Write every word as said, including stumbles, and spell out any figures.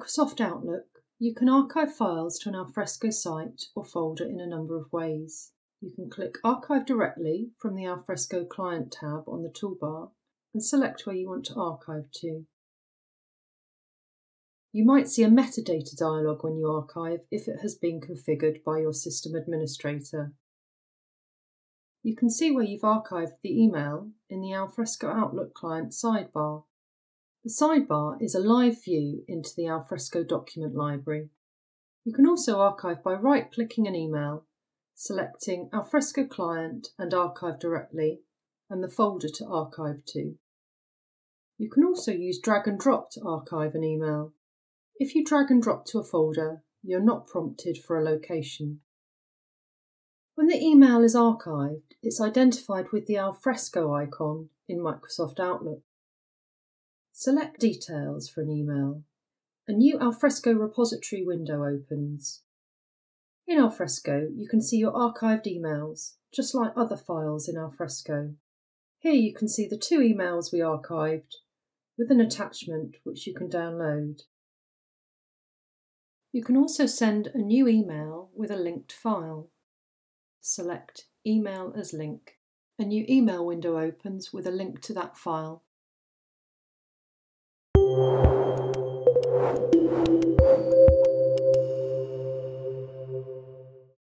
Microsoft Outlook, you can archive files to an Alfresco site or folder in a number of ways. You can click Archive directly from the Alfresco Client tab on the toolbar and select where you want to archive to. You might see a metadata dialog when you archive if it has been configured by your system administrator. You can see where you've archived the email in the Alfresco Outlook Client sidebar. The sidebar is a live view into the Alfresco document library. You can also archive by right-clicking an email, selecting Alfresco Client and Archive Directly, and the folder to archive to. You can also use drag and drop to archive an email. If you drag and drop to a folder, you're not prompted for a location. When the email is archived, it's identified with the Alfresco icon in Microsoft Outlook. Select Details for an email. A new Alfresco repository window opens. In Alfresco, you can see your archived emails, just like other files in Alfresco. Here you can see the two emails we archived, with an attachment which you can download. You can also send a new email with a linked file. Select Email as Link. A new email window opens with a link to that file.